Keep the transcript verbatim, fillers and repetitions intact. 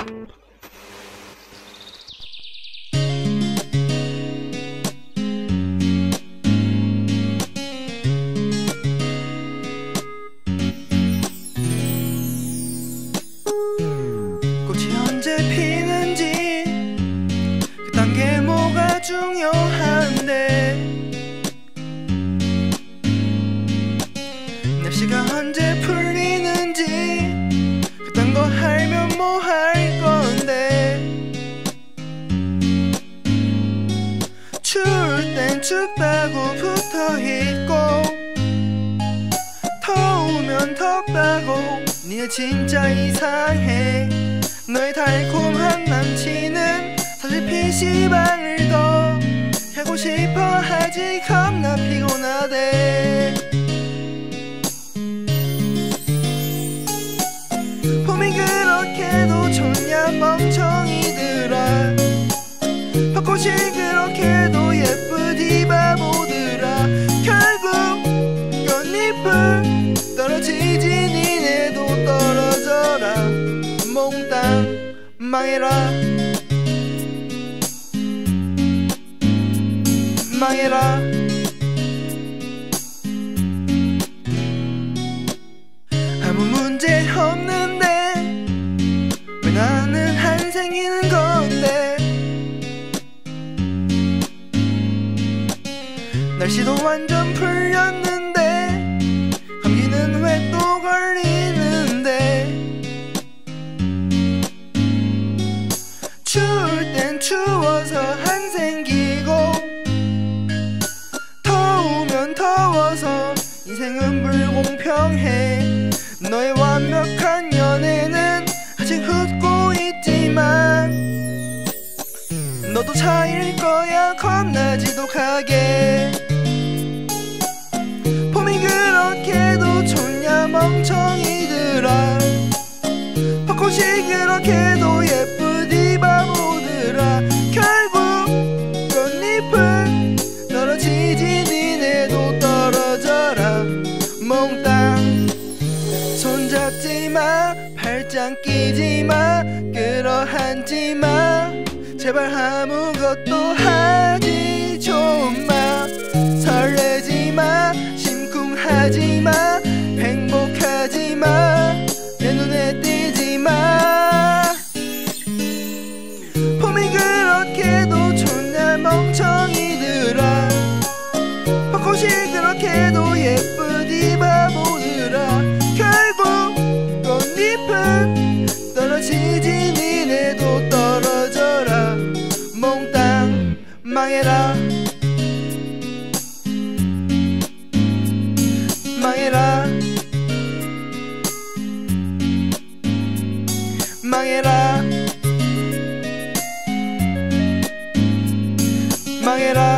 꽃이 언제 피는지 그딴 게 뭐가 중요한데, 날씨가 언제 풀리는지 그딴 거 알면 뭐 할 건데, 추울 땐 춥다고 붙어있고 더우면 덥다고. 니네 진짜 이상해. 너의 달콤한 남친은 사실 피시방을 더 하고 싶어 하지 겁나 피곤하대. 봄이 그렇게도 좋냐 멍청이들아. 벚꽃이 그렇게도 예쁘디 바보들아. 결국 꽃잎은 떨어지지 니네도 떨어져라. 몽땅 망해라 망해라. 아무 문제 없는데 왜 나는 한 생기는 건데. 날씨도 완전 풀렸는데 감기는 왜 또 걸리는데. 추울 땐 추워서 안 생기고 더우면 더워서 인생은 불공평해. 너의 완벽한 연애는 아직 웃고 있지만 너도 차일 거야 겁나 지독하게. 봄이 그렇게도 좋냐 멍청이들아. 벚꽃이 그렇게도 예쁘디 바보들아. 결국 꽃잎은 떨어지지 니네도 떨어져라. 몽땅 손잡지마 팔짱 끼지마 끌어안지마. 제발 아무것도 하지 좀마. 설레지마 심쿵하지마 행복하지마 내 눈에 띄지마. 봄이 그렇게도 좋냐 멍청이들아. 벚꽃이 그렇게도 예쁘디 바보들아. 결국 꽃잎은 떨어지지 니네도 떨어져라. 몽땅 망해라 망해라 망해라 망해라.